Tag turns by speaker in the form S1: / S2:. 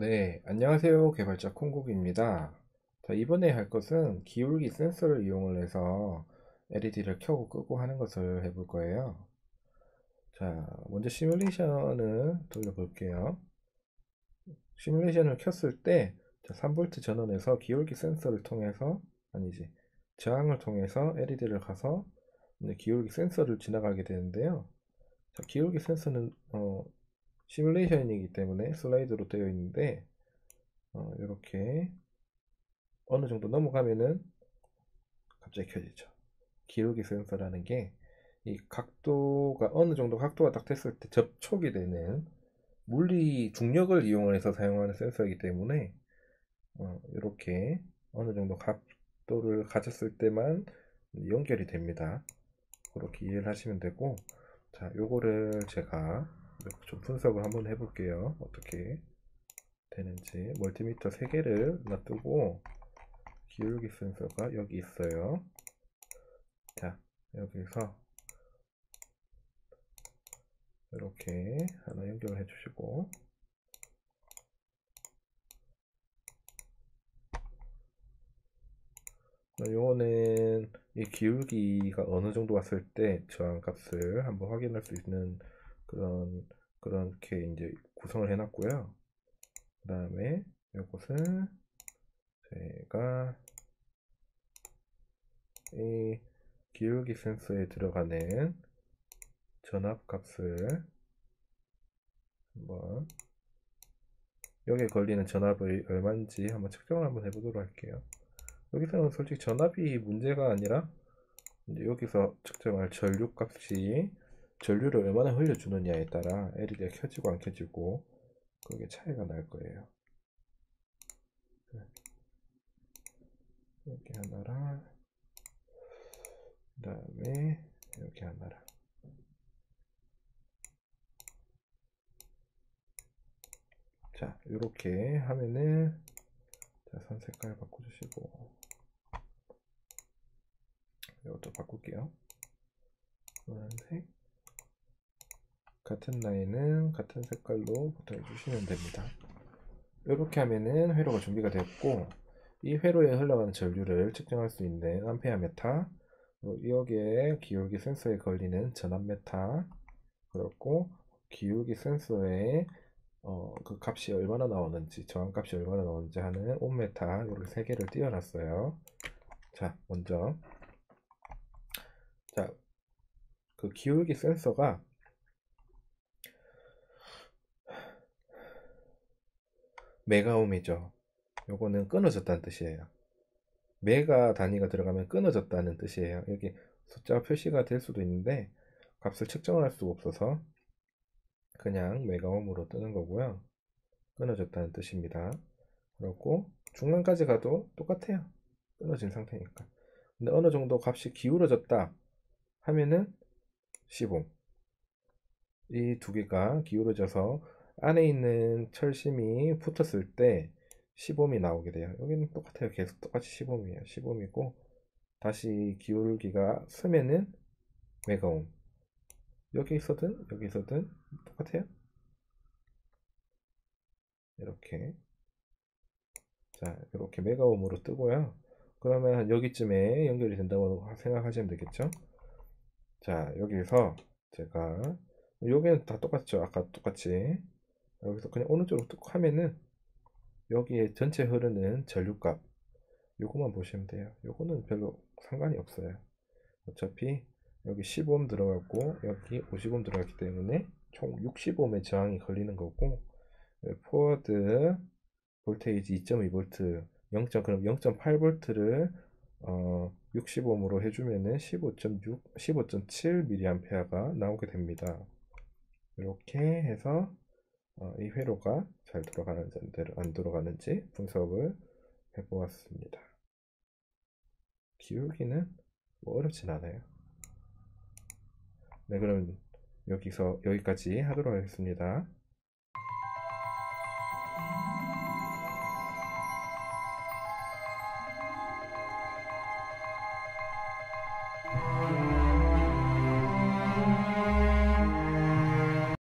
S1: 네, 안녕하세요. 개발자 콩국입니다. 자, 이번에 할 것은 기울기 센서를 이용을 해서 LED를 켜고 끄고 하는 것을 해볼 거예요. 자, 먼저 시뮬레이션을 돌려볼게요. 시뮬레이션을 켰을 때 3V 전원에서 기울기 센서를 통해서, 아니지, 저항을 통해서 LED를 가서 이제 기울기 센서를 지나가게 되는데요. 자, 기울기 센서는 시뮬레이션이기 때문에 슬라이드로 되어 있는데 이렇게 어느 정도 넘어가면은 갑자기 켜지죠. 기울기 센서라는 게 이 각도가 어느 정도 각도가 딱 됐을 때 접촉이 되는 물리 중력을 이용해서 사용하는 센서이기 때문에 이렇게 어느 정도 각도를 가졌을 때만 연결이 됩니다. 그렇게 이해를 하시면 되고, 자, 요거를 제가 좀 분석을 한번 해볼게요. 어떻게 되는지. 멀티미터 3개를 놔두고 기울기 센서가 여기 있어요. 자, 여기서 이렇게 하나 연결해 주시고, 요거는 이 기울기가 어느 정도 왔을 때 저항값을 한번 확인할 수 있는 그렇게 이제 구성을 해 놨고요. 그 다음에 요것은 제가 이 기울기 센서에 들어가는 전압값을 한번, 여기에 걸리는 전압이 얼마인지 한번 측정을 한번 해보도록 할게요. 여기서는 솔직히 전압이 문제가 아니라 이제 여기서 측정할 전류 값이 전류를 얼마나 흘려주느냐에 따라 LED가 켜지고 안 켜지고 그게 차이가 날 거예요. 이렇게 하나랑 그 다음에 이렇게 하나랑, 자 이렇게 하면은, 자, 선 색깔 바꿔주시고 이것도 바꿀게요. 노란색, 같은 라인은 같은 색깔로 붙여 주시면 됩니다. 이렇게 하면은 회로가 준비가 됐고, 이 회로에 흘러가는 전류를 측정할 수 있는 암페어 메타, 여기에 기울기 센서에 걸리는 전압 메타, 그렇고 기울기 센서에 그 값이 얼마나 나오는지, 저항 값이 얼마나 나오는지 하는 옴 메타, 이렇게 3개를 띄워놨어요. 자, 먼저, 자, 그 기울기 센서가 메가옴이죠. 요거는 끊어졌다는 뜻이에요. 메가 단위가 들어가면 끊어졌다는 뜻이에요. 여기 숫자 표시가 될 수도 있는데 값을 측정을 할 수가 없어서 그냥 메가옴으로 뜨는 거고요. 끊어졌다는 뜻입니다. 그렇고 중간까지 가도 똑같아요. 끊어진 상태니까. 근데 어느 정도 값이 기울어졌다 하면은 10옴. 이 두 개가 기울어져서 안에 있는 철심이 붙었을 때 10옴이 나오게 돼요. 여기는 똑같아요. 계속 똑같이 10옴이에요. 10옴이고 다시 기울기가 쓰면은 메가옴. 여기 있어든 여기 있어든 똑같아요. 이렇게, 자 이렇게 메가옴으로 뜨고요. 그러면 한 여기쯤에 연결이 된다고 생각하시면 되겠죠. 자 여기서 제가, 여기는 다 똑같죠. 아까 똑같이 여기서 그냥 어느 쪽으로 뚝 하면은 여기에 전체 흐르는 전류값 요거만 보시면 돼요. 요거는 별로 상관이 없어요. 어차피 여기 10옴 들어갔고 여기 50옴 들어갔기 때문에 총 60옴의 저항이 걸리는 거고, 포워드 볼테이지 2.2V 0. 그럼 0.8V를 60옴으로 해주면은 15.6, 15.7mA가 나오게 됩니다. 이렇게 해서 이 회로가 잘 돌아가는지 안 돌아가는지 분석을 해보았습니다. 기울기는 뭐 어렵진 않아요. 네, 그럼 여기서 여기까지 하도록 하겠습니다.